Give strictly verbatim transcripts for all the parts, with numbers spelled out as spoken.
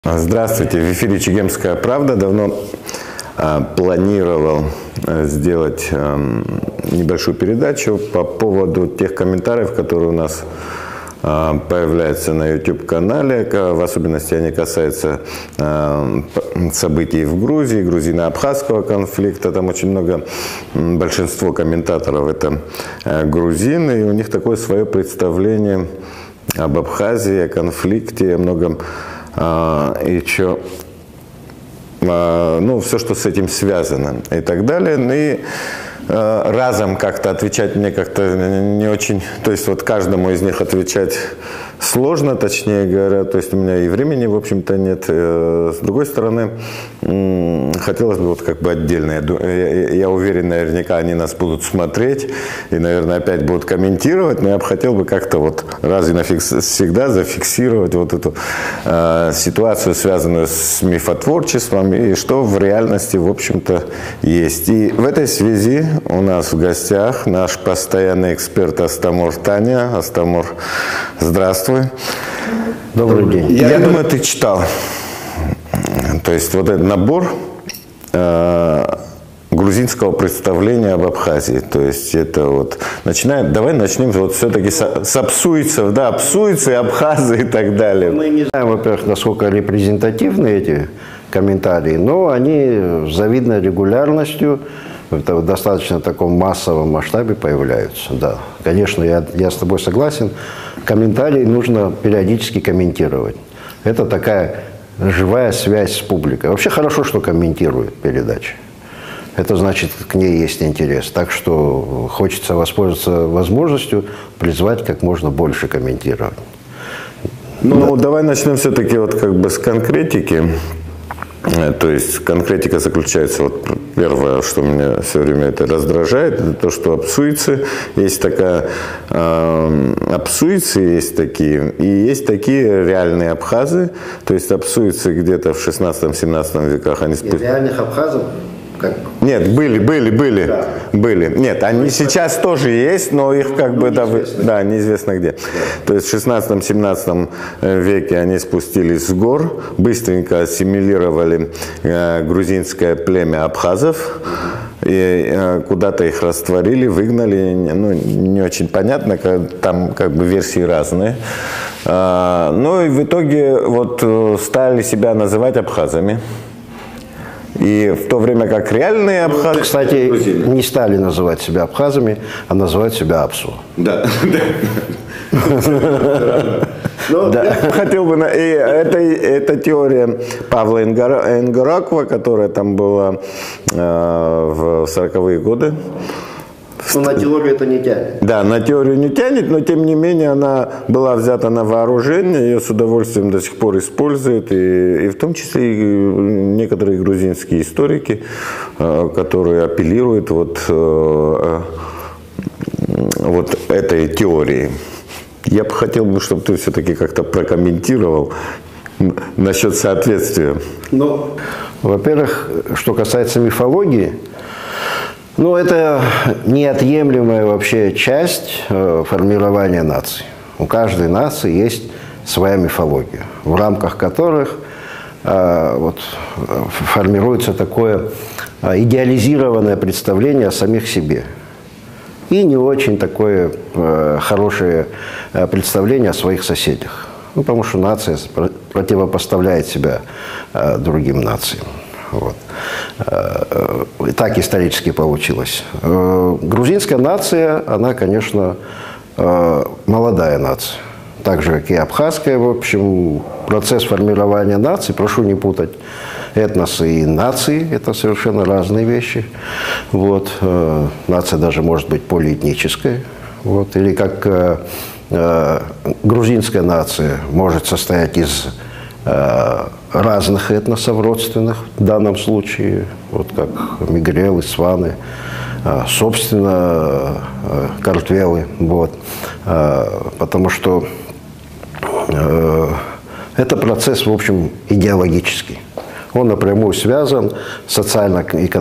Здравствуйте, в эфире «Чегемская правда». Давно э, планировал э, сделать э, небольшую передачу по поводу тех комментариев, которые у нас э, появляются на YouTube-канале. В особенности они касаются э, событий в Грузии, грузино-абхазского конфликта. Там очень много, большинство комментаторов это э, грузины, и у них такое свое представление об Абхазии, о конфликте, о многом. И что, ну, все, что с этим связано и так далее. И разом как-то отвечать мне как-то не очень, то есть вот каждому из них отвечать сложно, точнее говоря, то есть у меня и времени, в общем-то, нет. С другой стороны, хотелось бы вот как бы отдельно, я, я уверен, наверняка они нас будут смотреть и, наверное, опять будут комментировать, но я бы хотел бы как-то вот раз и навсегда зафиксировать вот эту э, ситуацию, связанную с мифотворчеством и что в реальности, в общем-то, есть. И в этой связи у нас в гостях наш постоянный эксперт Астамур Таня. Астамур, здравствуй. Добрый день. Я, я думаю, ты читал. То есть вот этот набор э, грузинского представления об Абхазии. То есть это вот начинает. Давай начнем вот все-таки с, с абсуйцев, да, абсуйцы, абхазы и так далее. Мы не знаем, во-первых, насколько репрезентативны эти комментарии, но они с завидной регулярностью в достаточно таком массовом масштабе появляются. Да, конечно, я, я с тобой согласен. Комментарии нужно периодически комментировать. Это такая живая связь с публикой. Вообще хорошо, что комментируют передачи. Это значит, к ней есть интерес. Так что хочется воспользоваться возможностью призвать как можно больше комментировать. Ну, да. Давай начнем все-таки вот как бы с конкретики. То есть конкретика заключается, вот первое, что меня все время это раздражает, это то, что абсуйцы, есть такая, э, абсуйцы есть такие, и есть такие реальные абхазы, то есть абсуйцы где-то в шестнадцатом-семнадцатом веках. Они... Из реальных абхазов? Как? Нет, были, были, были, да. были. Нет, они ну, сейчас это... тоже есть, но их как ну, бы, да, да, неизвестно где. Да. То есть в шестнадцатом-семнадцатом веке они спустились с гор, быстренько ассимилировали э, грузинское племя абхазов, и э, куда-то их растворили, выгнали, ну, не очень понятно, как, там как бы версии разные. Э, ну и в итоге вот стали себя называть абхазами. И в то время как реальные абхазы... Ну, кстати, не стали называть себя абхазами, а называют себя абсу. Да. Я хотел бы... Это теория Павла Энгоракова, которая там была в сороковые годы. Но на теорию это не тянет. Да, на теорию не тянет, но тем не менее она была взята на вооружение, ее с удовольствием до сих пор используют, и, и в том числе и некоторые грузинские историки, которые апеллируют вот, вот этой теории. Я бы хотел, чтобы ты все-таки как-то прокомментировал насчет соответствия. Ну, во-первых, что касается мифологии, ну, это неотъемлемая вообще часть э, формирования нации. У каждой нации есть своя мифология, в рамках которых э, вот, формируется такое э, идеализированное представление о самих себе. И не очень такое э, хорошее э, представление о своих соседях. Ну, потому что нация противопоставляет себя э, другим нациям. Вот. И так исторически получилось. Грузинская нация, она, конечно, молодая нация. Так же, как и абхазская. В общем, процесс формирования нации, прошу не путать этносы и нации, это совершенно разные вещи. Вот. Нация даже может быть полиэтническая. Вот. Или как грузинская нация может состоять из разных этносов родственных, в данном случае, вот как мигрелы, сваны, собственно, картвелы, вот, потому что это процесс, в общем, идеологический. Он напрямую связан с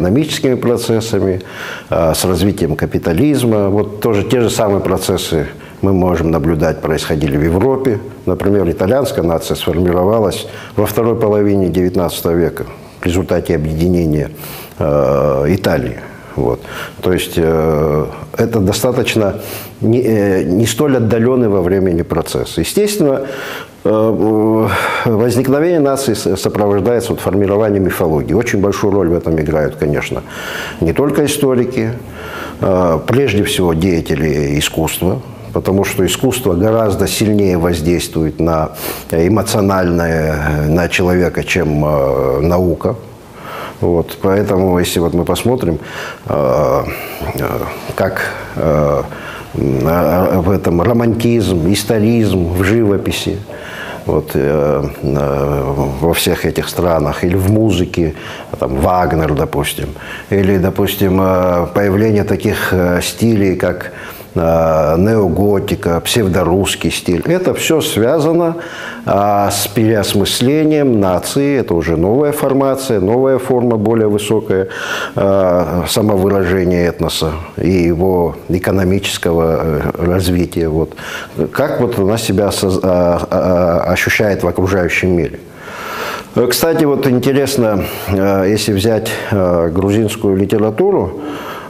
социально-экономическими процессами, с развитием капитализма. Вот тоже те же самые процессы мы можем наблюдать, происходили в Европе. Например, итальянская нация сформировалась во второй половине девятнадцатого века в результате объединения э, Италии. Вот. То есть э, это достаточно не, э, не столь отдаленный во времени процесс. Естественно, э, возникновение нации сопровождается вот формированием мифологии. Очень большую роль в этом играют, конечно, не только историки, э, прежде всего деятели искусства, потому что искусство гораздо сильнее воздействует на эмоциональное, на человека, чем э, наука. Вот, поэтому, если вот мы посмотрим, э, э, как э, в этом романтизм, историзм в живописи, вот, э, э, во всех этих странах, или в музыке, там, Вагнер, допустим, или, допустим, э, появление таких э, стилей, как э, неоготика, псевдорусский стиль. Это все связано э, с переосмыслением нации. Это уже новая формация, новая форма, более высокое э, самовыражение этноса и его экономического э, развития. Вот. Как вот она себя соз... э, э, ощущает в окружающем мире. Кстати, вот интересно, э, если взять э, грузинскую литературу,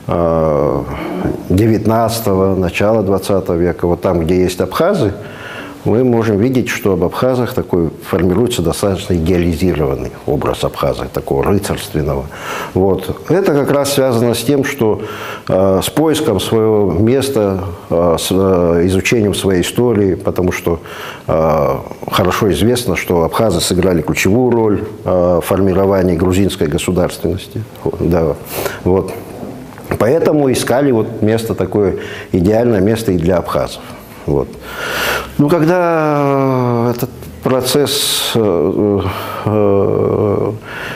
девятнадцатого, начала двадцатого века, вот там, где есть абхазы, мы можем видеть, что об абхазах такой формируется достаточно идеализированный образ абхаза, такого рыцарственного. Вот. Это как раз связано с тем, что э, с поиском своего места, э, с э, изучением своей истории, потому что э, хорошо известно, что абхазы сыграли ключевую роль э, в формировании грузинской государственности. Да. Вот. Поэтому искали вот место такое, идеальное место и для абхазов. Вот. Ну, когда этот процесс, э, э,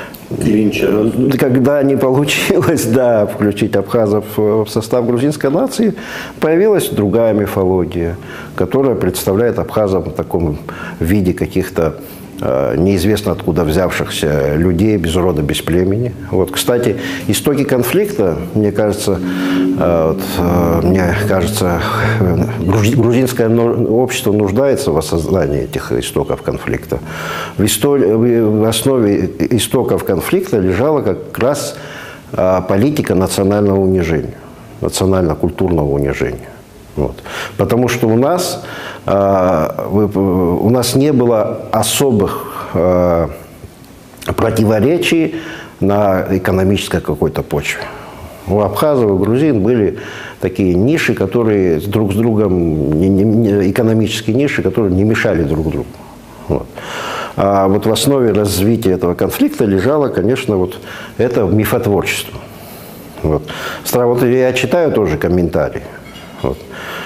когда не получилось, да, включить абхазов в состав грузинской нации, появилась другая мифология, которая представляет абхазов в таком виде каких-то неизвестно откуда взявшихся людей без рода, без племени. Вот, кстати, истоки конфликта, мне кажется, вот, мне кажется, грузинское общество нуждается в осознании этих истоков конфликта. В, истории, в основе истоков конфликта лежала как раз политика национального унижения, национально-культурного унижения. Вот. Потому что у нас, э, у нас не было особых э, противоречий на экономической какой-то почве. У абхазов и грузин были такие ниши, которые друг с другом, не, не, экономические ниши, которые не мешали друг другу. Вот. А вот в основе развития этого конфликта лежало, конечно, вот это мифотворчество. Вот. Вот я читаю тоже комментарии. Вот.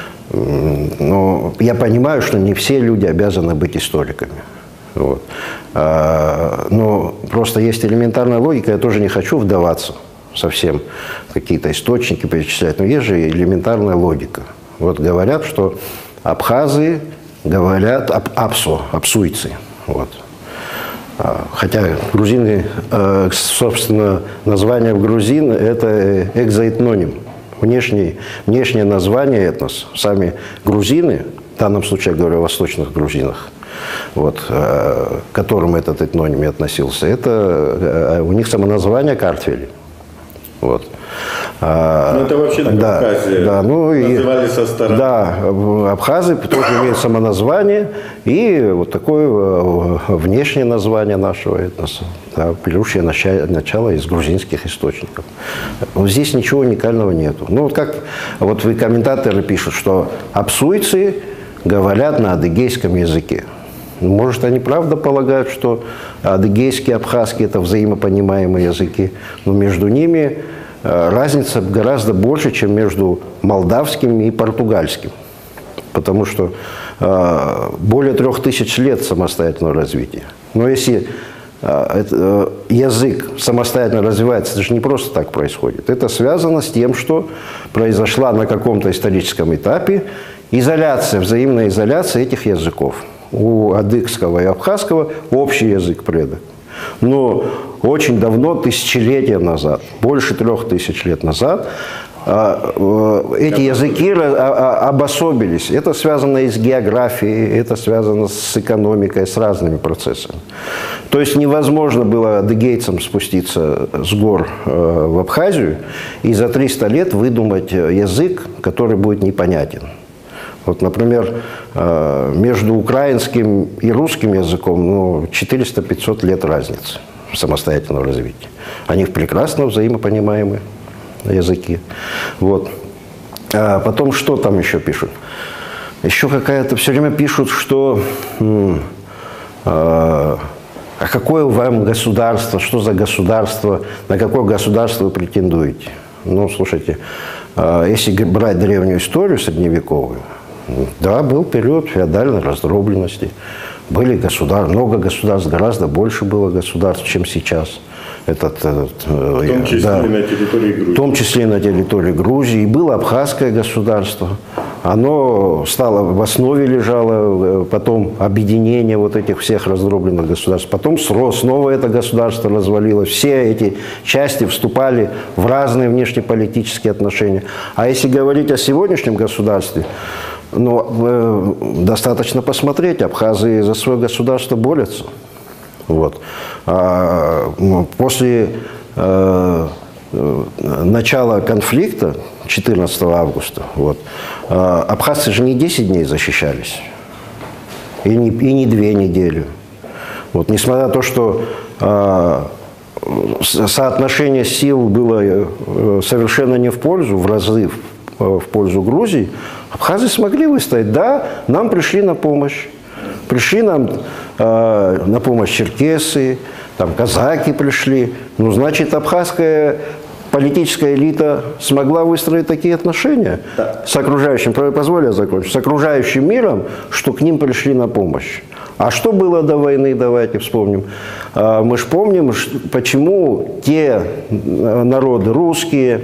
Но я понимаю, что не все люди обязаны быть историками. Вот. А, но просто есть элементарная логика, я тоже не хочу вдаваться совсем в какие-то источники перечислять, но есть же элементарная логика. Вот говорят, что абхазы говорят об апсу, апсуйцы. Вот. Хотя грузины, собственно, название в грузин – это экзоэтноним. Внешнее, внешнее название этнос. Сами грузины, в данном случае я говорю о восточных грузинах, вот, к которым этот этноним и относился, это у них самоназвание Картвели. Вот. Ну, это вообще на Кавказе, да, да, ну, называли со стороны. Да, абхазы тоже имеют самоназвание и вот такое внешнее название нашего этноса, да, берущее начало из грузинских источников. Вот здесь ничего уникального нету. Ну, вот как вот вы комментаторы пишут, что апсуйцы говорят на адыгейском языке. Может, они правда полагают, что адыгейский, абхазский – это взаимопонимаемые языки, но между ними разница гораздо больше, чем между молдавским и португальским. Потому что э, более трех тысяч лет самостоятельного развития. Но если э, э, язык самостоятельно развивается, это же не просто так происходит. Это связано с тем, что произошла на каком-то историческом этапе изоляция, взаимная изоляция этих языков. У адыгского и абхазского общий язык предок. Но очень давно, тысячелетия назад, больше трех тысяч лет назад, эти языки обособились. Это связано и с географией, это связано с экономикой, с разными процессами. То есть невозможно было адыгейцам спуститься с гор в Абхазию и за триста лет выдумать язык, который будет непонятен. Вот, например, между украинским и русским языком ну, четыреста-пятьсот лет разницы самостоятельного развития. Они прекрасно взаимопонимаемые языки. Вот. А потом что там еще пишут? Еще какая-то все время пишут, что м, а, а какое вам государство, что за государство, на какое государство вы претендуете? Ну, слушайте, а, если брать древнюю историю средневековую, да, был период феодальной раздробленности. Были государства, много государств, гораздо больше было государств, чем сейчас. Этот, этот, в том числе да, на территории Грузии. В том числе на территории Грузии. И было Абхазское государство. Оно стало, в основе лежало, потом объединение вот этих всех раздробленных государств. Потом снова это государство развалилось. Все эти части вступали в разные внешнеполитические отношения. А если говорить о сегодняшнем государстве, ну, э, достаточно посмотреть, абхазы за свое государство борются. Вот. А, после э, начала конфликта четырнадцатого августа вот, э, абхазцы же не десять дней защищались, и не, и не две недели. Вот, несмотря на то, что э, соотношение сил было совершенно не в пользу, в разы в пользу Грузии, абхазы смогли выстоять. Да, нам пришли на помощь. Пришли нам э, на помощь черкесы, там казаки пришли. Ну, значит, абхазская политическая элита смогла выстроить такие отношения да. с окружающим, позволь я закончу, с окружающим миром, что к ним пришли на помощь. А что было до войны, давайте вспомним. Мы же помним, почему те народы русские,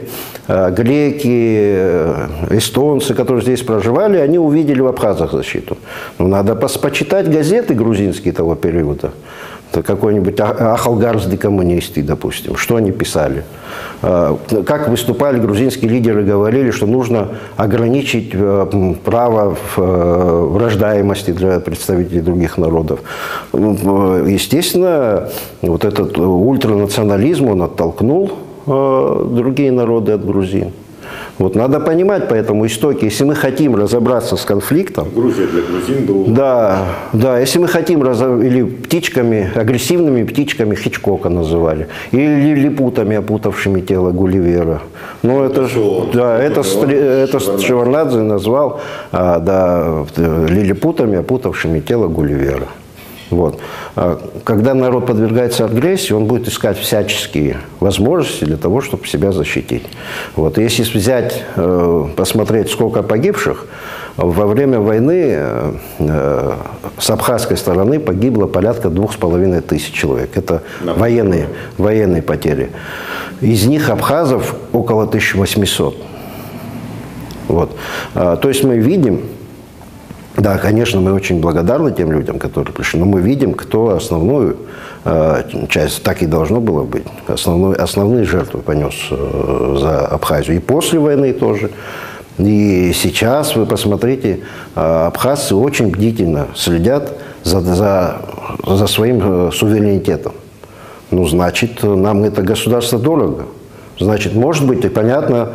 греки, эстонцы, которые здесь проживали, они увидели в абхазах защиту. Ну, надо почитать газеты грузинские того периода. Какой-нибудь Ахалгарсды коммунисты, допустим, что они писали. Как выступали грузинские лидеры, говорили, что нужно ограничить право в рождаемости для представителей других народов. Естественно, вот этот ультранационализм, он оттолкнул другие народы от грузин. Вот надо понимать поэтому истоки, если мы хотим разобраться с конфликтом. Грузия для грузин была. Да, да, если мы хотим разобраться, или птичками, агрессивными птичками Хичкока называли, или лилипутами, опутавшими тело Гулливера. Ну, это, это, шо, да, это, это, это Шеварднадзе назвал а, да, лилипутами, опутавшими тело Гулливера. Вот. Когда народ подвергается агрессии, он будет искать всяческие возможности для того, чтобы себя защитить. Вот. Если взять, посмотреть, сколько погибших, во время войны с абхазской стороны погибло порядка двух с половиной тысяч человек. Это военные, военные потери. Из них абхазов около тысячи восьмисот. Вот. То есть мы видим. Да, конечно, мы очень благодарны тем людям, которые пришли, но мы видим, кто основную э, часть, так и должно было быть, основной, основные жертвы понес э, за Абхазию. И после войны тоже. И сейчас, вы посмотрите, э, абхазцы очень бдительно следят за, за, за своим э, суверенитетом. Ну, значит, нам это государство дорого. Значит, может быть, и понятно,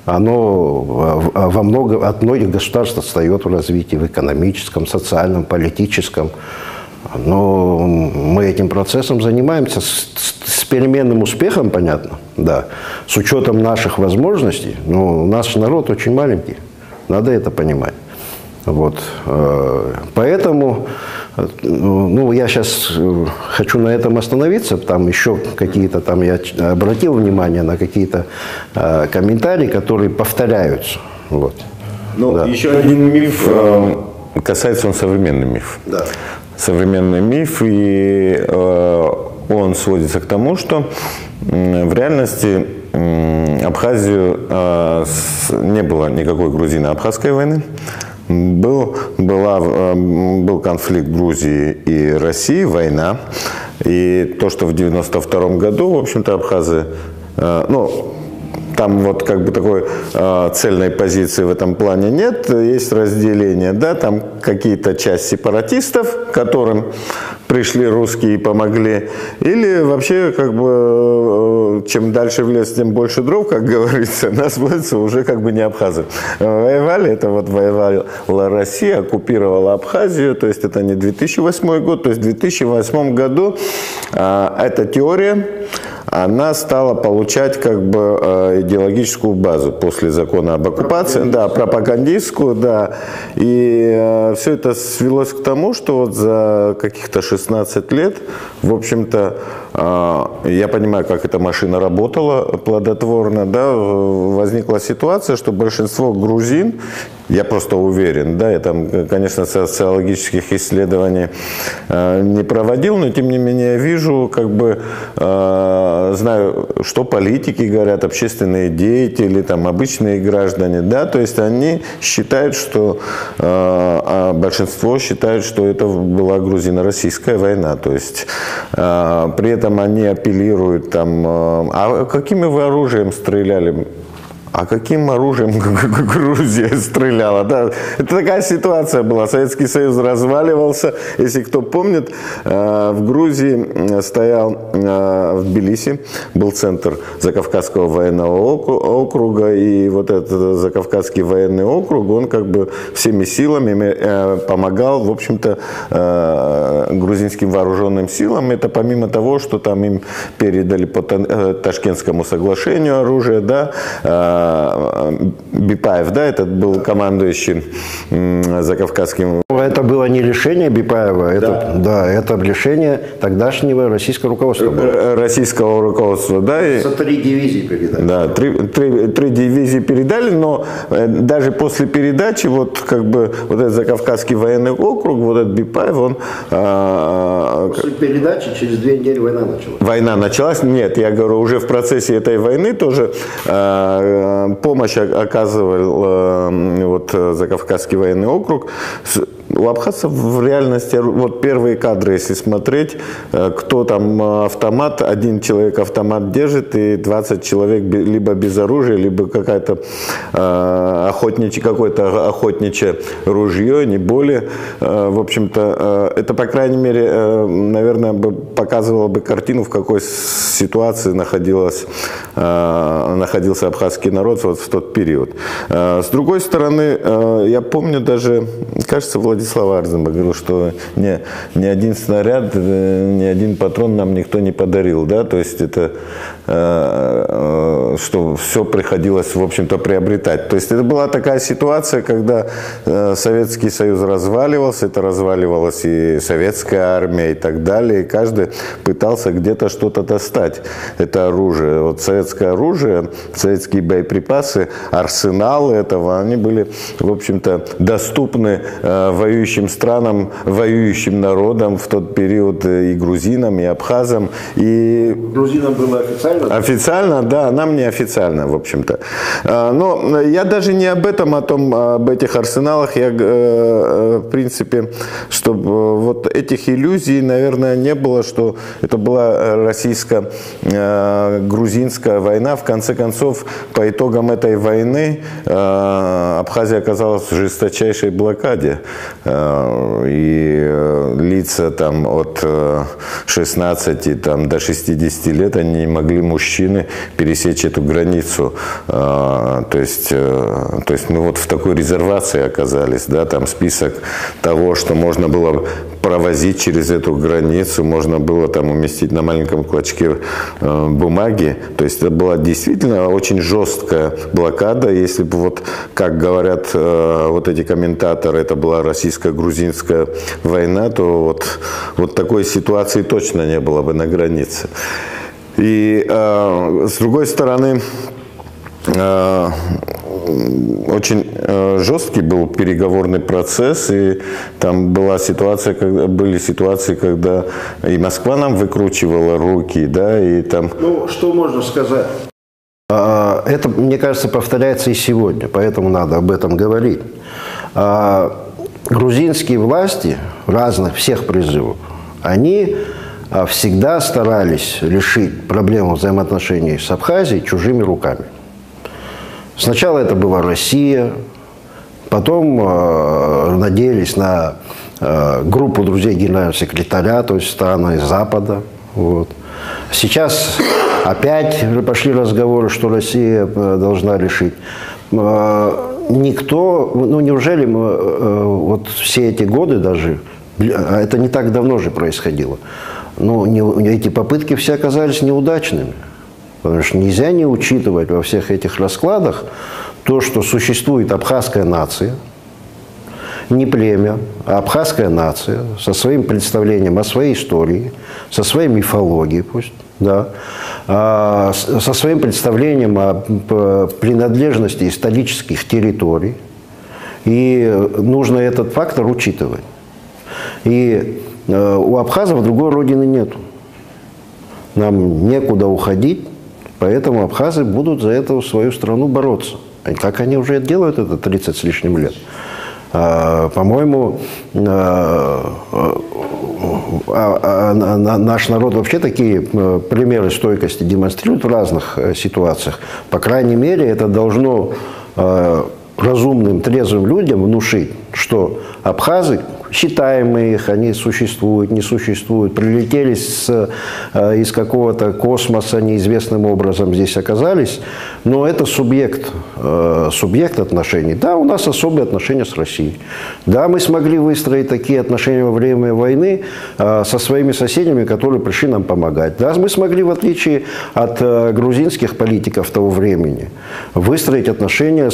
оно во много, от многих государств отстает в развитии, в экономическом, социальном, политическом. Но мы этим процессом занимаемся с, с переменным успехом, понятно, да, с учетом наших возможностей. Но наш народ очень маленький, надо это понимать. Вот. Поэтому, ну, я сейчас хочу на этом остановиться, там еще какие-то, там я обратил внимание на какие-то э, комментарии, которые повторяются. Вот. Ну, да. Еще один миф, э, касается он современный миф. Да. Современный миф, и э, он сводится к тому, что э, в реальности э, Абхазию э, с, не было никакой грузино-абхазской войны. Был, была, был конфликт Грузии и России, война. И то, что в девяносто втором году, в общем-то, абхазы, ну, там вот как бы такой э, цельной позиции в этом плане нет, есть разделение, да, там какие-то часть сепаратистов, которым пришли русские и помогли, или вообще как бы чем дальше в лес, тем больше дров, как говорится, называется уже как бы не абхазы. Воевали, это вот воевала Россия, оккупировала Абхазию, то есть это не две тысячи восьмой год, то есть в две тысячи восьмом году а, эта теория, она стала получать как бы идеологическую базу после закона об оккупации, да, пропагандистскую, да, и э, все это свелось к тому, что вот за каких-то шестнадцать лет, в общем-то, э, я понимаю, как эта машина работала плодотворно, да, возникла ситуация, что большинство грузин, я просто уверен, да, я там, конечно, социологических исследований э, не проводил, но тем не менее вижу, как бы, э, знаю, что политики говорят, общественные деятели, там, обычные граждане, да, то есть они считают, что, э, а большинство считают, что это была грузино-российская война, то есть э, при этом они апеллируют, там, э, а какими вы оружием стреляли? А каким оружием Грузия стреляла? Да, это такая ситуация была. Советский Союз разваливался. Если кто помнит, в Грузии стоял, в Тбилиси был центр Закавказского военного округа, и вот этот Закавказский военный округ, он как бы всеми силами помогал, в общем-то, грузинским вооруженным силам. Это помимо того, что там им передали по Ташкентскому соглашению оружие, да, Бипаев, да, этот был командующий Закавказским. Это было не решение Бипаева, это, да. Да, это решение тогдашнего российского руководства было. Российского руководства, да. За три дивизии передали. Да, три, три, три дивизии передали, но даже после передачи, вот как бы вот этот Закавказский военный округ, вот этот Бипаев, он... После передачи через две недели война началась. Война началась? Нет, я говорю, уже в процессе этой войны тоже помощь оказывал вот, Закавказский военный округ. У абхазцев в реальности, вот первые кадры, если смотреть, кто там автомат, один человек автомат держит, и двадцать человек либо без оружия, либо какая-то э, охотничье, какое-то охотничье ружье, не более. Э, в общем-то, э, это, по крайней мере, э, наверное, бы показывало бы картину, в какой ситуации находилась, э, находился абхазский народ вот в тот период. Э, с другой стороны, э, я помню даже, кажется, Владимир Владислав Арзенберг говорил, что ни, ни один снаряд, ни один патрон нам никто не подарил, да, то есть это, э, что все приходилось, в общем-то, приобретать. То есть это была такая ситуация, когда э, Советский Союз разваливался, это разваливалась и советская армия и так далее, и каждый пытался где-то что-то достать, это оружие. Вот советское оружие, советские боеприпасы, арсеналы этого, они были, в общем-то, доступны э, воюющим странам, воюющим народам в тот период, и грузинам, и абхазам. И грузинам было официально? Официально, да, нам не официально, в общем-то. Но я даже не об этом, о том, об этих арсеналах, я, в принципе, чтобы вот этих иллюзий, наверное, не было, что это была российско-грузинская война. В конце концов, по итогам этой войны Абхазия оказалась в жесточайшей блокаде. И лица там от шестнадцати там, до шестидесяти лет, они не могли, мужчины, пересечь эту границу. То есть, то есть мы вот в такой резервации оказались, да, там список того, что можно было провозить через эту границу, можно было там уместить на маленьком клочке бумаги. То есть это была действительно очень жесткая блокада. Если бы, вот, как говорят вот эти комментаторы, это была российско-грузинская война, то вот, вот такой ситуации точно не было бы на границе. И э, с другой стороны, э, очень э, жесткий был переговорный процесс, и там была ситуация, когда, были ситуации, когда и Москва нам выкручивала руки, да, и там... Ну, что можно сказать? Это, мне кажется, повторяется и сегодня, поэтому надо об этом говорить. Грузинские власти разных, всех призывов, они всегда старались решить проблему взаимоотношений с Абхазией чужими руками. Сначала это была Россия, потом э, надеялись на э, группу друзей генерального секретаря, то есть страны Запада. Вот. Сейчас опять пошли разговоры, что Россия должна решить. Никто, ну неужели мы, вот все эти годы даже, это не так давно же происходило, но не, эти попытки все оказались неудачными. Потому что нельзя не учитывать во всех этих раскладах то, что существует абхазская нация, не племя, а абхазская нация со своим представлением о своей истории, со своей мифологией, пусть, да, со своим представлением о принадлежности исторических территорий. И нужно этот фактор учитывать. И у абхазов другой родины нету. Нам некуда уходить, поэтому абхазы будут за эту свою страну бороться. Как они уже делают это тридцать с лишним лет. По-моему, наш народ вообще такие примеры стойкости демонстрирует в разных ситуациях. По крайней мере, это должно разумным, трезвым людям внушить, что абхазы, считаем мы их, они существуют, не существуют, прилетели с, из какого-то космоса, неизвестным образом здесь оказались, но это субъект, субъект отношений. Да, у нас особые отношения с Россией. Да, мы смогли выстроить такие отношения во время войны со своими соседями, которые пришли нам помогать. Да, мы смогли, в отличие от грузинских политиков того времени, выстроить отношения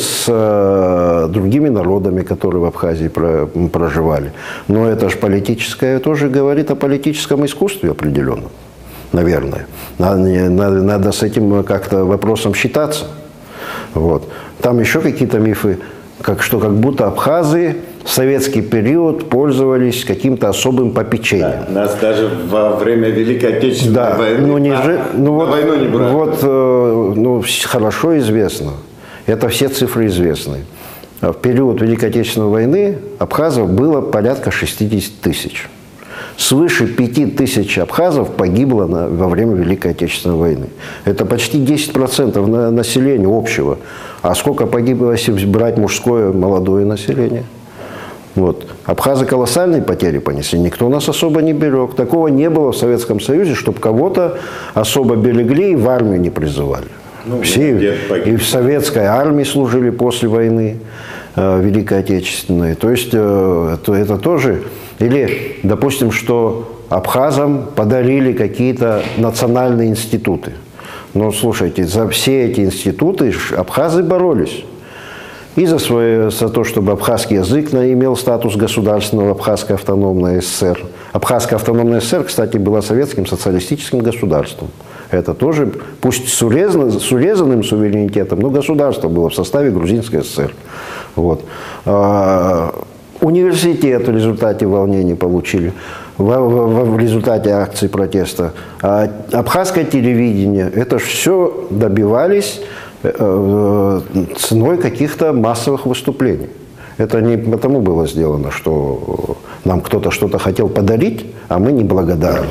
с другими народами, которые в Абхазии проживали. Но это же политическое, тоже говорит о политическом искусстве определенном, наверное. Надо, надо, надо с этим как-то вопросом считаться. Вот. Там еще какие-то мифы, как, что как будто абхазы в советский период пользовались каким-то особым попечением. Да, нас даже во время Великой Отечественной да, войны ну, не на, же, ну, вот, на войну не брали. Вот, ну, хорошо известно, это все цифры известны. В период Великой Отечественной войны абхазов было порядка шестидесяти тысяч. Свыше пяти тысяч абхазов погибло на, во время Великой Отечественной войны. Это почти десять процентов на, населения общего. А сколько погибло, если брать мужское молодое население? Вот. Абхазы колоссальные потери понесли. Никто нас особо не берег. Такого не было в Советском Союзе, чтобы кого-то особо берегли и в армию не призывали. Ну, все и в советской армии служили после войны э, Великой Отечественной. То есть э, это, это тоже... Или, допустим, что абхазам подарили какие-то национальные институты. Но, слушайте, за все эти институты абхазы боролись. И за, свое, за то, чтобы абхазский язык имел статус государственного Абхазской автономной ССР. Абхазская автономная ССР, кстати, была советским социалистическим государством. Это тоже, пусть с, урезан, с урезанным суверенитетом, но государство было в составе Грузинской ССР. Вот. А, университет в результате волнений получили, в, в, в результате акций протеста. А, абхазское телевидение, это все добивались э, ценой каких-то массовых выступлений. Это не потому было сделано, что нам кто-то что-то хотел подарить, а мы неблагодарны.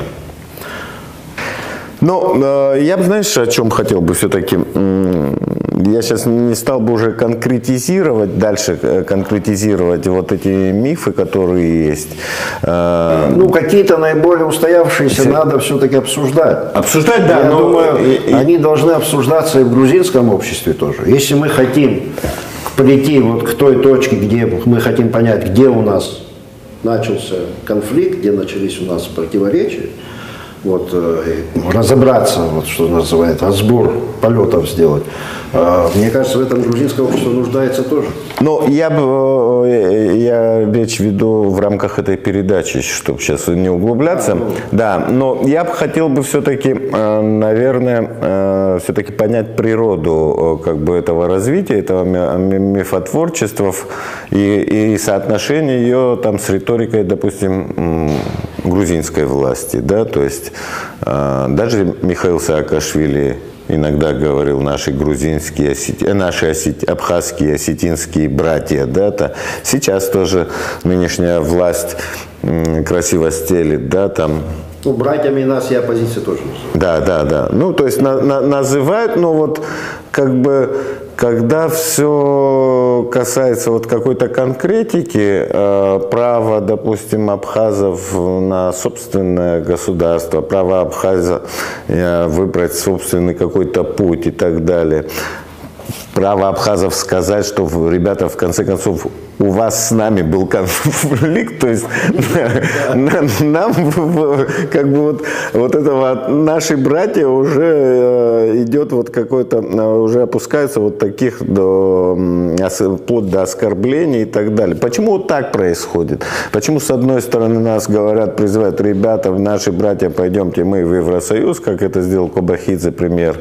Но э, я бы, знаешь, о чем хотел бы все-таки, э, я сейчас не стал бы уже конкретизировать, дальше э, конкретизировать вот эти мифы, которые есть. Э, ну, какие-то наиболее устоявшиеся все... надо все-таки обсуждать. Обсуждать, да. Я но... думаю, и, и... они должны обсуждаться и в грузинском обществе тоже. Если мы хотим прийти вот к той точке, где мы хотим понять, где у нас начался конфликт, где начались у нас противоречия, вот, разобраться, вот, что называется, разбор полетов сделать. Мне кажется, в этом грузинское общество нуждается тоже. Ну, я бы, я речь веду в рамках этой передачи, чтобы сейчас не углубляться. А, ну... Да, но я бы хотел бы все-таки, наверное, все-таки понять природу как бы этого развития, этого мифотворчества и, и соотношение ее там с риторикой, допустим, грузинской власти, да, то есть даже Михаил Саакашвили иногда говорил наши грузинские, наши осет, абхазские, осетинские братья, да, то сейчас тоже нынешняя власть красиво стелит, да, там Ну, братьями нас и оппозиция тоже называют. Да, да, да. Ну, то есть на, на, называют, но вот как бы, когда все касается вот какой-то конкретики, э, права, допустим, абхазов на собственное государство, право Абхаза э, выбрать собственный какой-то путь и так далее, право абхазов сказать, что, ребята, в конце концов, у вас с нами был конфликт, то есть нам как бы вот, вот этого наши братья уже идет вот какой-то, уже опускаются вот таких до, вплоть до оскорблений и так далее. Почему вот так происходит? Почему с одной стороны нас говорят, призывают, ребята, наши братья, пойдемте мы в Евросоюз, как это сделал Кобахидзе, пример,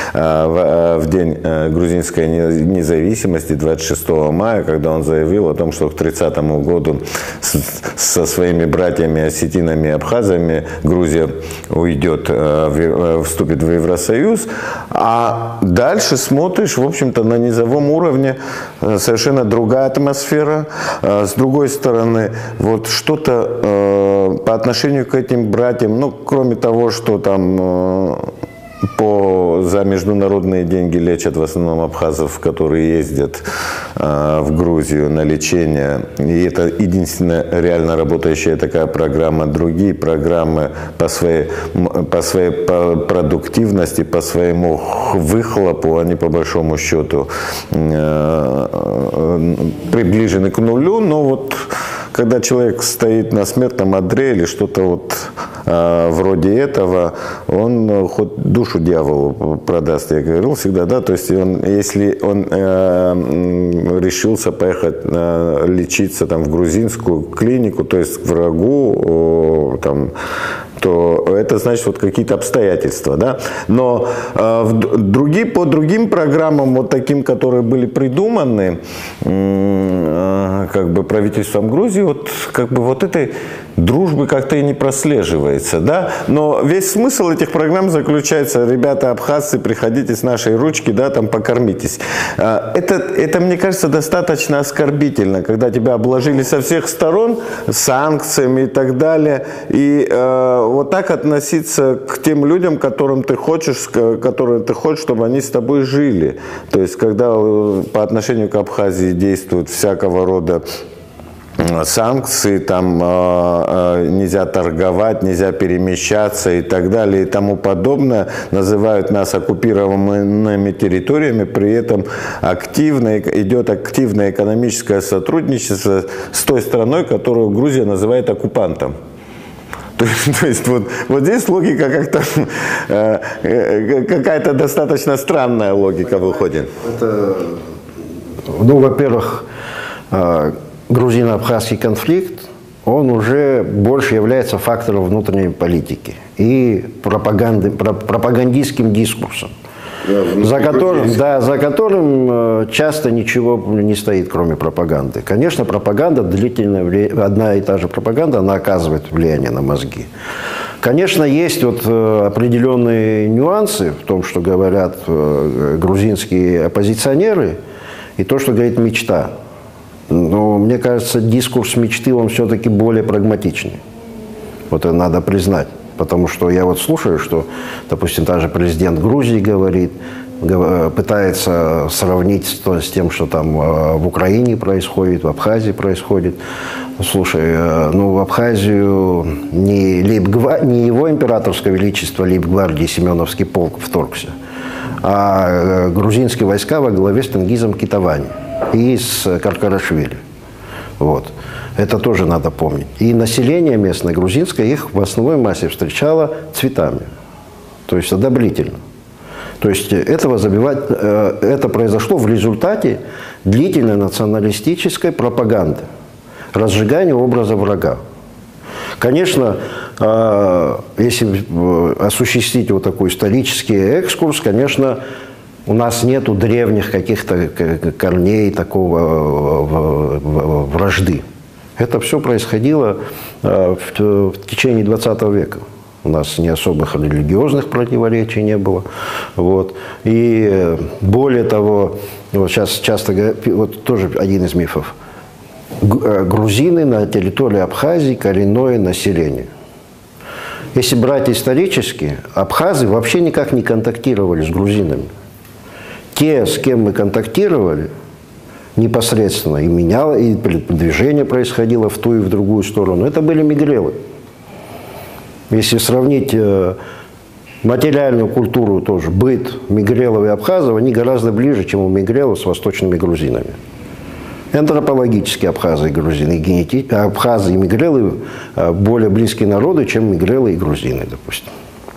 в день грузинской независимости, двадцать шестого мая, когда он заявил о том, что к тридцатому году со своими братьями-осетинами и абхазами Грузия уйдет, вступит в Евросоюз. А дальше смотришь, в общем-то, на низовом уровне совершенно другая атмосфера. С другой стороны, вот что-то по отношению к этим братьям, ну, кроме того, что там по, за международные деньги лечат в основном абхазов, которые ездят э, в Грузию на лечение. И это единственная реально работающая такая программа. Другие программы по своей, по своей по продуктивности, по своему выхлопу, они по большому счету э, э, приближены к нулю. Но вот когда человек стоит на смертном одре или что-то вот э, вроде этого, он хоть душу дьяволу продаст, я говорил всегда, да, то есть он, если он э, решился поехать э, лечиться там в грузинскую клинику, то есть к врагу, э, там, то это значит вот какие-то обстоятельства, да. Но э, в, другие, по другим программам, вот таким, которые были придуманы э, как бы правительством Грузии, вот как бы вот этой дружбы как-то и не прослеживается, да. Но весь смысл этих программ заключается, ребята абхазцы, приходите с нашей ручки, да, там покормитесь. Э, это, это, мне кажется, достаточно оскорбительно, когда тебя обложили со всех сторон санкциями и так далее, и э, вот так относиться к тем людям, которым ты хочешь, которые ты хочешь, чтобы они с тобой жили. То есть, когда по отношению к Абхазии действуют всякого рода санкции, там э, нельзя торговать, нельзя перемещаться и так далее и тому подобное, называют нас оккупированными территориями, при этом активно, идет активное экономическое сотрудничество с той страной, которую Грузия называет оккупантом. То есть, то есть вот, вот здесь логика как-то, э, какая-то достаточно странная логика выходит. Это, ну, во-первых, э, грузино-абхазский конфликт, он уже больше является фактором внутренней политики и пропаганды, пропагандистским дискурсом. Да, за которым, да, за которым часто ничего не стоит, кроме пропаганды. Конечно, пропаганда, длительная, одна и та же пропаганда, она оказывает влияние на мозги. Конечно, есть вот определенные нюансы в том, что говорят грузинские оппозиционеры, и то, что говорит мечта. Но мне кажется, дискурс мечты, он все-таки более прагматичный. Вот это надо признать. Потому что я вот слушаю, что, допустим, даже президент Грузии говорит, пытается сравнить с тем, что там в Украине происходит, в Абхазии происходит. Слушай, ну в Абхазию не, лейб-гвар... не его императорское величество лейб-гвардии Семеновский полк вторгся, а грузинские войска во главе с Тенгизом Китавани и с Каркарашвили. Вот. Это тоже надо помнить. И население местное, грузинское, их в основной массе встречало цветами. То есть одобрительно. То есть этого забивать, это произошло в результате длительной националистической пропаганды. Разжигания образа врага. Конечно, если осуществить вот такой исторический экскурс, конечно, у нас нету древних каких-то корней такого вражды. Это все происходило в течение двадцатого века. У нас не особых религиозных противоречий не было. Вот. И более того, вот сейчас часто говорят, вот тоже один из мифов. Грузины на территории Абхазии коренное население. Если брать исторически, абхазы вообще никак не контактировали с грузинами. Те, с кем мы контактировали, непосредственно и меняло, и движение происходило в ту и в другую сторону, это были мигрелы. Если сравнить э, материальную культуру тоже, быт мигрелов и абхазов, они гораздо ближе, чем у мигрелов с восточными грузинами. Антропологически абхазы и грузины, и генетически, абхазы и мигрелы э, более близкие народы, чем мигрелы и грузины, допустим.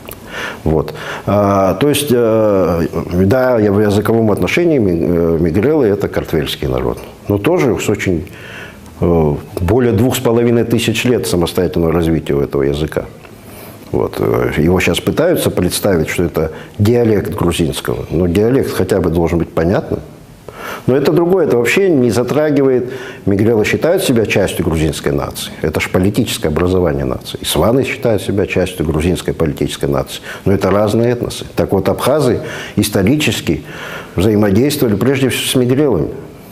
Вот. А, то есть, э, да, в языковом отношении мигрелы – это картвельский народ, но тоже с очень э, более двух с половиной тысяч лет самостоятельного развития этого языка. Вот. Его сейчас пытаются представить, что это диалект грузинского, но диалект хотя бы должен быть понятным. Но это другое, это вообще не затрагивает. Мигрелы считают себя частью грузинской нации. Это же политическое образование нации. И сваны считают себя частью грузинской политической нации. Но это разные этносы. Так вот, абхазы исторически взаимодействовали прежде всего с мигрелами.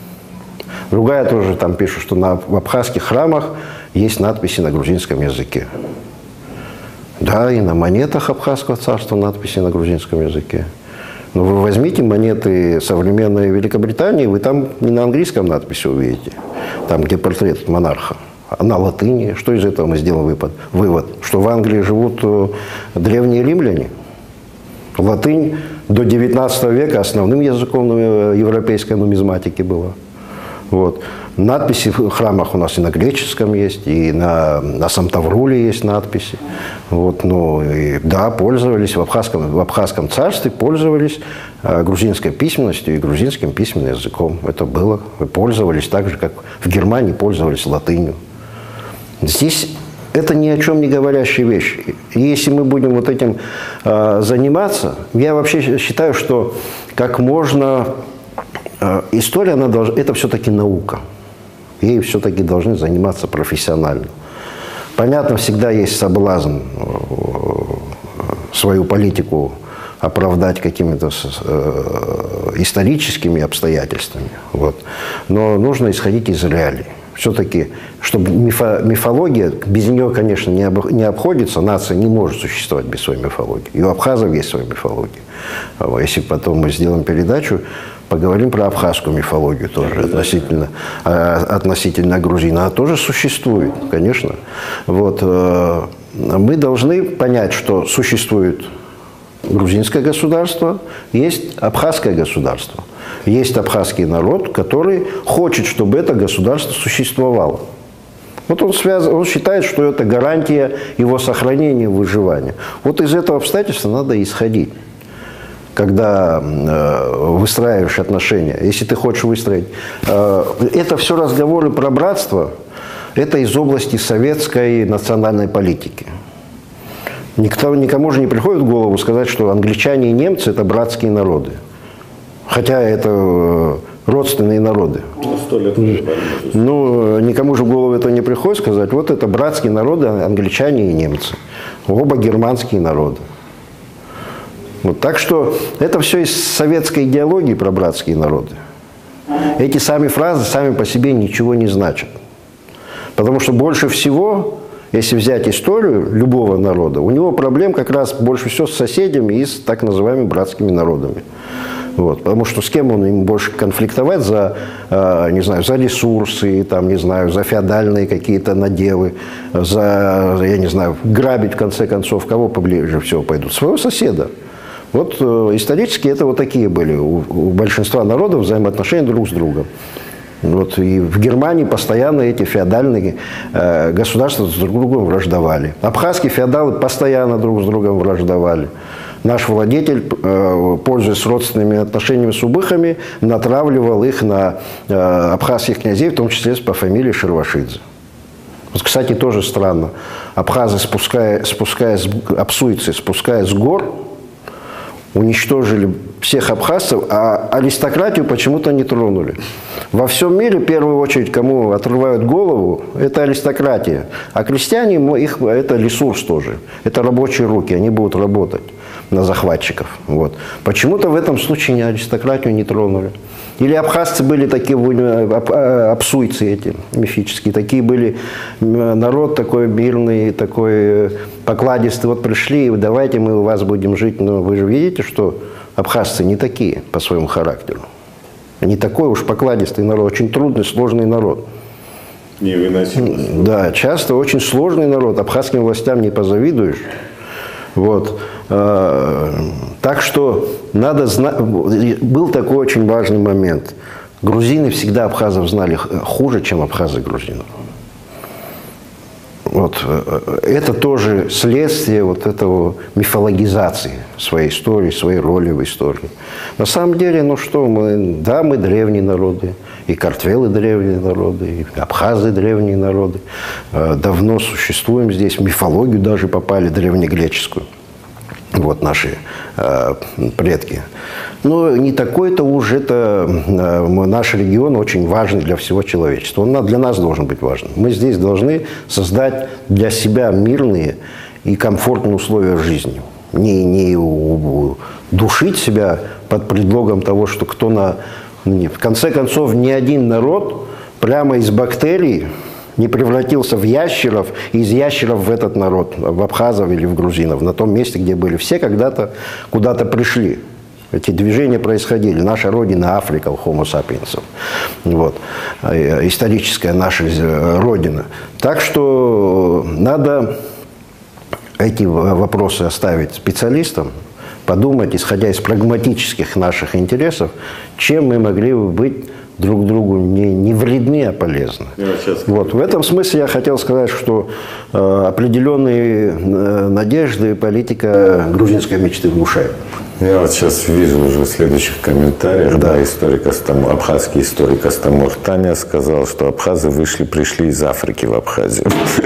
Другая тоже там пишет, что на, в абхазских храмах есть надписи на грузинском языке. Да, и на монетах Абхазского царства надписи на грузинском языке. Но вы возьмите монеты современной Великобритании, вы там не на английском надписи увидите, там, где портрет монарха, а на латыни. Что из этого мы сделаем выпад? вывод? Что в Англии живут древние римляне. Латынь до девятнадцатого века основным языком европейской нумизматики была. Вот. Надписи в храмах у нас и на греческом есть, и на, на Самтавруле есть надписи. Вот, ну, и, да, пользовались в абхазском, в абхазском царстве, пользовались э, грузинской письменностью и грузинским письменным языком. Это было. Пользовались так же, как в Германии пользовались латынью. Здесь это ни о чем не говорящие вещи. И если мы будем вот этим э, заниматься, я вообще считаю, что как можно... Э, история, она должна, это все-таки наука. Ей все-таки должны заниматься профессионально. Понятно, всегда есть соблазн свою политику оправдать какими-то историческими обстоятельствами. Вот. Но нужно исходить из реалий. Все-таки, чтобы мифо, мифология, без нее, конечно, не, об, не обходится, нация не может существовать без своей мифологии. И у абхазов есть своя мифология. Если потом мы сделаем передачу, поговорим про абхазскую мифологию тоже относительно, относительно грузин. Она тоже существует, конечно. Вот. Мы должны понять, что существует грузинское государство, есть абхазское государство. Есть абхазский народ, который хочет, чтобы это государство существовало. Вот он, связ... он считает, что это гарантия его сохранения и выживания. Вот из этого обстоятельства надо исходить. Когда э, выстраиваешь отношения, если ты хочешь выстроить, э, это все разговоры про братство, это из области советской национальной политики. Никто, никому же не приходит в голову сказать, что англичане и немцы – это братские народы. Хотя это родственные народы. Сто лет воевали. Ну, никому же в голову это не приходит сказать, вот это братские народы, англичане и немцы. Оба германские народы. Вот, так что это все из советской идеологии про братские народы. Эти сами фразы сами по себе ничего не значат. Потому что больше всего, если взять историю любого народа, у него проблем как раз больше всего с соседями и с так называемыми братскими народами. Вот, потому что с кем он им больше конфликтовать за, э, не знаю, за ресурсы, там, не знаю, за феодальные какие-то наделы, за, я не знаю, грабить в конце концов, кого поближе всего пойдут? Своего соседа. Вот э, исторически это вот такие были у, у большинства народов взаимоотношения друг с другом. Вот, и в Германии постоянно эти феодальные э, государства с друг другом враждовали. Абхазские феодалы постоянно друг с другом враждовали. Наш владетель, э, пользуясь родственными отношениями с убыхами, натравливал их на э, абхазских князей, в том числе по фамилии Шервашидзе. Вот, кстати, тоже странно. Абхазы, спуская, спускаясь, абсуйцы, спускаясь с гор, уничтожили всех абхазцев, а аристократию почему-то не тронули. Во всем мире, в первую очередь, кому отрывают голову, это аристократия. А крестьяне, их, это ресурс тоже. Это рабочие руки, они будут работать. на захватчиков. Вот. Почему-то в этом случае ни аристократию не тронули. Или абхазцы были такие, абсуйцы эти мифические, такие были, народ такой мирный, такой покладистый, вот пришли, давайте мы у вас будем жить. Но вы же видите, что абхазцы не такие по своему характеру. Не такой уж покладистый народ, очень трудный, сложный народ. Невыносимый. Да, часто очень сложный народ, абхазским властям не позавидуешь. Вот. Так что надо знать, был такой очень важный момент. Грузины всегда абхазов знали хуже, чем абхазы грузинов. Вот. Это тоже следствие вот этого мифологизации своей истории, своей роли в истории. На самом деле, ну что, мы, да, мы древние народы, и картвелы древние народы, и абхазы древние народы. Давно существуем здесь, в мифологию даже попали, древнегреческую. Вот наши э, предки. Но не такой-то уж это э, наш регион очень важный для всего человечества. Он для нас должен быть важным. Мы здесь должны создать для себя мирные и комфортные условия жизни. Не, не у, душить себя под предлогом того, что кто на... В конце концов, ни один народ прямо из бактерий не превратился в ящеров, и из ящеров в этот народ, в абхазов или в грузинов, на том месте, где были. Все когда-то куда-то пришли. Эти движения происходили. Наша родина Африка, Homo sapiens. Вот. Историческая наша родина. Так что надо эти вопросы оставить специалистам, подумать, исходя из прагматических наших интересов, чем мы могли бы быть друг другу не, не вредны, а полезны. Вот. В этом смысле я хотел сказать, что э, определенные э, надежды политика грузинской мечты внушает. Я вот сейчас вижу уже в следующих комментариях, да, да историк Астамур, абхазский историк Астамур Таня сказал, что абхазы вышли, пришли из Африки в Абхазию.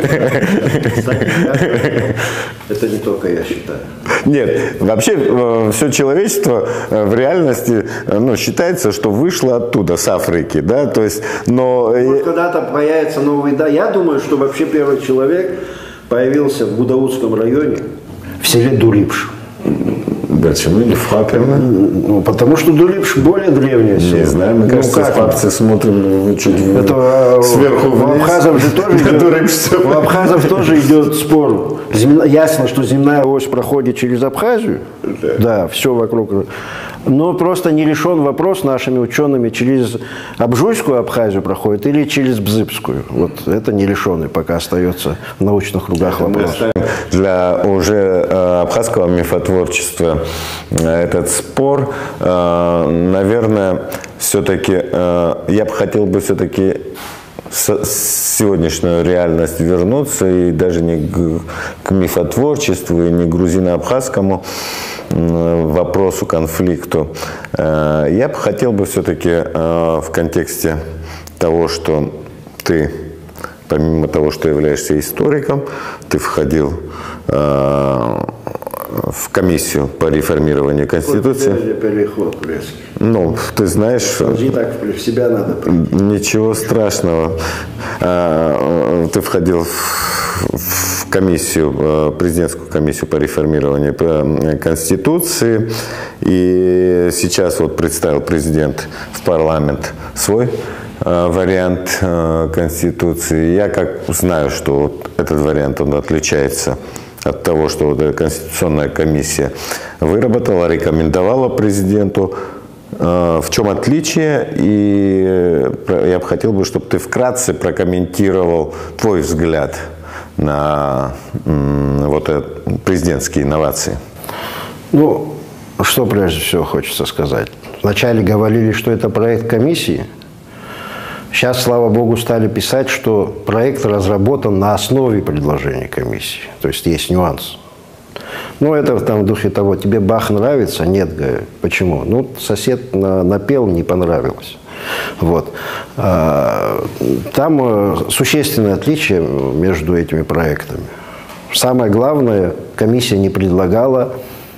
Это не только я считаю. Нет, вообще все человечество в реальности, ну, считается, что вышло оттуда, с Африки, да, то есть, но... Вот когда-то появится новый, да, я думаю, что вообще первый человек появился в Гудаутском районе, в селе Дурипш. Почему не в Хапино? Ну, потому что Дурипш более древняя село. Не знаю, мне кажется, ну, в Хапце смотрим чуть это, сверху вниз. У абхазов же тоже идет, у абхазов тоже идет спор. Земля, ясно, что земная ось проходит через Абхазию. Да, да, все вокруг. Но просто не решен вопрос нашими учеными, через Абжуйскую Абхазию проходит или через Бзыбскую. Вот это не решенный пока остается в научных кругах вопрос. Для уже э, абхазского мифотворчества э, этот спор, э, наверное, все-таки, э, я бы хотел бы все-таки в сегодняшнюю реальность вернуться и даже не к, к мифотворчеству и не к грузино-абхазскому вопросу, конфликту. Я бы хотел бы все-таки в контексте того, что ты, помимо того, что являешься историком, ты входил в комиссию по реформированию Конституции. Переход резкий. Ну, ты знаешь... Не так в себя надо прийти. Ничего страшного. Ты входил в комиссию, президентскую комиссию по реформированию Конституции. И сейчас вот представил президент в парламент свой вариант Конституции. Я как знаю, что вот этот вариант, он отличается от того, что вот Конституционная комиссия выработала, рекомендовала президенту. В чем отличие? И я бы хотел, чтобы ты вкратце прокомментировал твой взгляд на вот президентские инновации. Ну, что прежде всего хочется сказать. Вначале говорили, что это проект комиссии. Сейчас, слава богу, стали писать, что проект разработан на основе предложений комиссии. То есть есть нюанс. Ну, это там в духе того, тебе Бах нравится? Нет, говорю. Почему? Ну, сосед напел, не понравилось. Вот. Там существенное отличие между этими проектами. Самое главное, комиссия не предлагала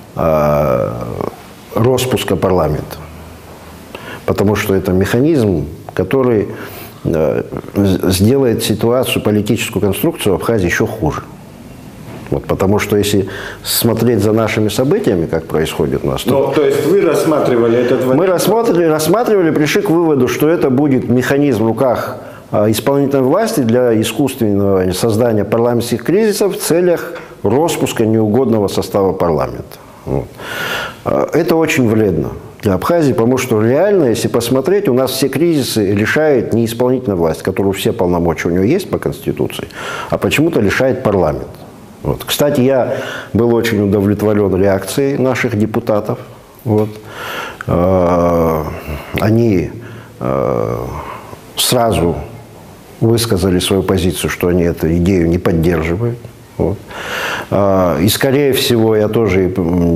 распуска парламента. Потому что это механизм, который сделает ситуацию, политическую конструкцию в Абхазии еще хуже. Вот, потому что если смотреть за нашими событиями, как происходит у нас, то, ну, то есть вы рассматривали этот вариант? Мы рассматривали, рассматривали, пришли к выводу, что это будет механизм в руках исполнительной власти для искусственного создания парламентских кризисов в целях распуска неугодного состава парламента. Вот. Это очень вредно для Абхазии, потому что реально, если посмотреть, у нас все кризисы решает не исполнительная власть, которую все полномочия у нее есть по Конституции, а почему-то лишает парламент. Вот. Кстати, я был очень удовлетворен реакцией наших депутатов. Вот. Они сразу высказали свою позицию, что они эту идею не поддерживают. Вот. И, скорее всего, я тоже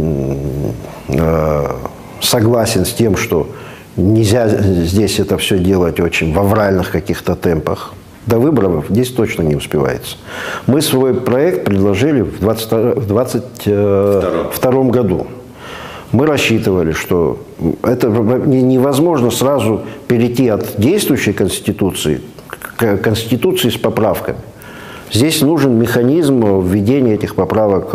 согласен с тем, что нельзя здесь это все делать очень в авральных каких-то темпах. До выборов здесь точно не успевается. Мы свой проект предложили в двадцать втором году. Мы рассчитывали, что это невозможно сразу перейти от действующей Конституции к Конституции с поправками. Здесь нужен механизм введения этих поправок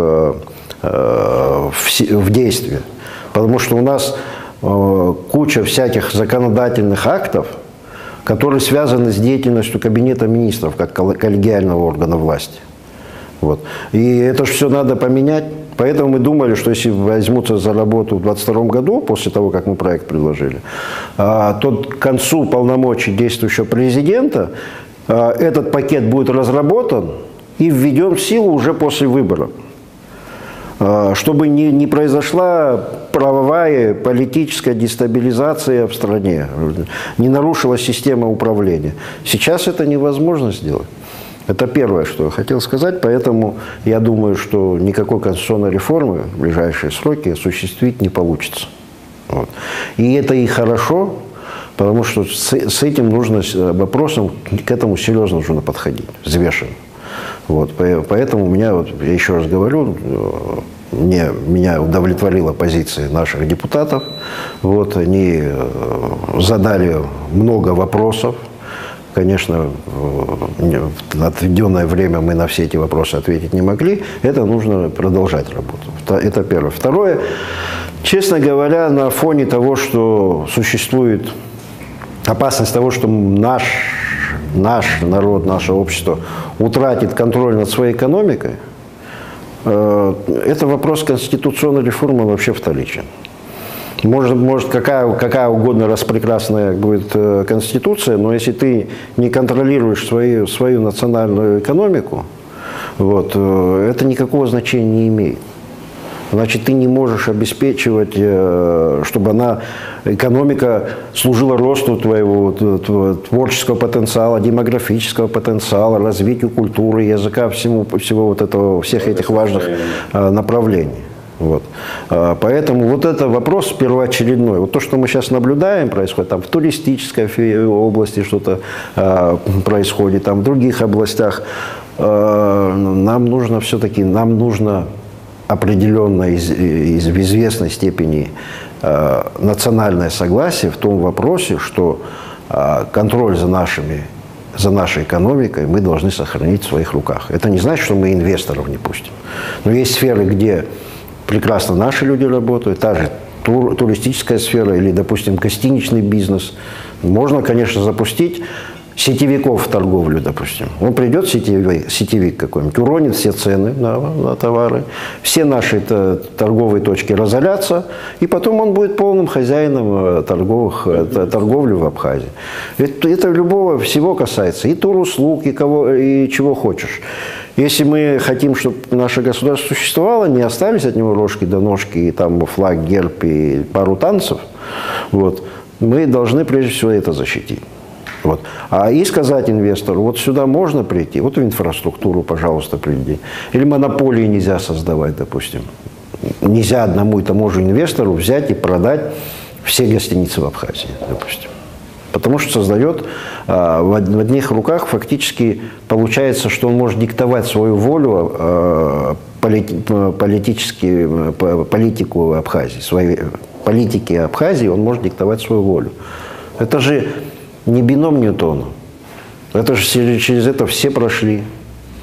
в действие. Потому что у нас куча всяких законодательных актов, которые связаны с деятельностью Кабинета министров, как коллегиального органа власти. Вот. И это же все надо поменять. Поэтому мы думали, что если возьмутся за работу в двадцать втором году, после того, как мы проект предложили, то к концу полномочий действующего президента этот пакет будет разработан и введен в силу уже после выборов. Чтобы не, не произошла правовая, политическая дестабилизация в стране, не нарушилась система управления. Сейчас это невозможно сделать. Это первое, что я хотел сказать, поэтому я думаю, что никакой конституционной реформы в ближайшие сроки осуществить не получится. Вот. И это и хорошо, потому что с, с этим нужно, вопросом к этому серьезно нужно подходить, взвешенно. Вот, поэтому у меня, вот, я еще раз говорю, мне, меня удовлетворила позиция наших депутатов. Вот, они задали много вопросов. Конечно, в отведенное время мы на все эти вопросы ответить не могли. Это нужно продолжать работу. Это первое. Второе. Честно говоря, на фоне того, что существует опасность того, что наш, наш народ, наше общество утратит контроль над своей экономикой, это вопрос конституционной реформы вообще вторичен. Может, может какая, какая угодно распрекрасная будет конституция, но если ты не контролируешь свою, свою национальную экономику, вот, это никакого значения не имеет. Значит, ты не можешь обеспечивать, чтобы она, экономика служила росту твоего творческого потенциала, демографического потенциала, развитию культуры, языка, всему, всего вот этого, всех этих важных направлений. Вот. Поэтому вот это вопрос первоочередной. Вот то, что мы сейчас наблюдаем, происходит там в туристической области, что-то происходит, там в других областях, нам нужно все-таки, нам нужно определенно из, из, в известной степени э, национальное согласие в том вопросе, что э, контроль за, нашими, за нашей экономикой мы должны сохранить в своих руках. Это не значит, что мы инвесторов не пустим. Но есть сферы, где прекрасно наши люди работают, та же тур, туристическая сфера или, допустим, гостиничный бизнес. Можно, конечно, запустить сетевиков в торговлю, допустим. Он придет, сетевик, сетевик какой-нибудь, уронит все цены на, на товары, все наши торговые точки разорятся, и потом он будет полным хозяином торговых, торговли в Абхазии. Это, это любого всего касается, и туруслуг, и, кого, и чего хочешь. Если мы хотим, чтобы наше государство существовало, не остались от него рожки до ножки, и там флаг, герб и пару танцев, вот, мы должны прежде всего это защитить. Вот. А и сказать инвестору, вот сюда можно прийти, вот в инфраструктуру, пожалуйста, приди. Или монополии нельзя создавать, допустим. Нельзя одному и тому же инвестору взять и продать все гостиницы в Абхазии, допустим. Потому что создает а, в одних руках фактически получается, что он может диктовать свою волю, а, полити, политически, политику Абхазии, своей политики Абхазии он может диктовать свою волю. Это же не бином Ньютона. Это же через это все прошли.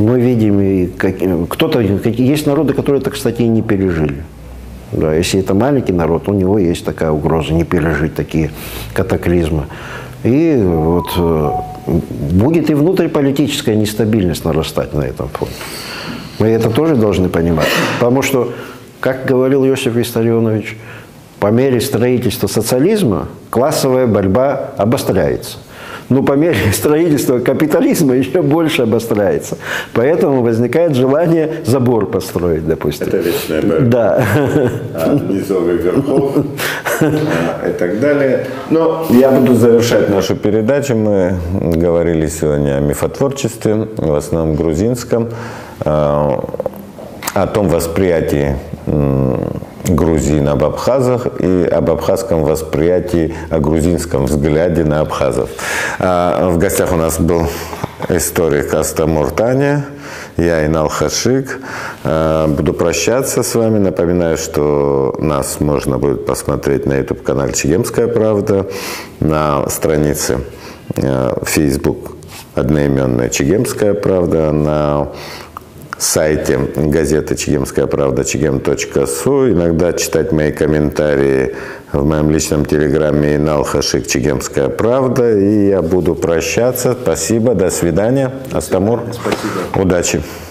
мы видим, и как, кто-то, есть народы, которые это, кстати, и не пережили. Да, если это маленький народ, у него есть такая угроза не пережить такие катаклизмы. И вот будет и внутриполитическая нестабильность нарастать на этом фоне. Мы это тоже должны понимать. Потому что, как говорил Иосиф Виссарионович, по мере строительства социализма классовая борьба обостряется. Но по мере строительства капитализма еще больше обостряется. Поэтому возникает желание забор построить, допустим. Это вечная борьба. Да. От низов и верхов и так далее. Но я буду завершать нашу передачу. Мы говорили сегодня о мифотворчестве, в основном грузинском, о том восприятии грузин об абхазах и об абхазском восприятии, о грузинском взгляде на абхазов. В гостях у нас был историк Астамур Таня, я Инал Хашик. Буду прощаться с вами. Напоминаю, что нас можно будет посмотреть на YouTube-канале «Чегемская правда», на странице Facebook одноименная «Чегемская правда», на сайте газеты «Чегемская правда» чегем точка су. Иногда читать мои комментарии в моем личном телеграме Инал Хашик «Чегемская правда». И я буду прощаться. Спасибо, до свидания. Астамур, спасибо. Удачи.